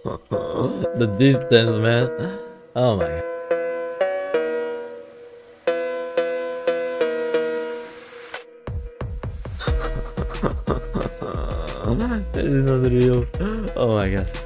The distance, man. Oh my god. This is not real. Oh my god.